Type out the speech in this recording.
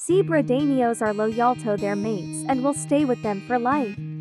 Zebra Danios are loyal to their mates and will stay with them for life.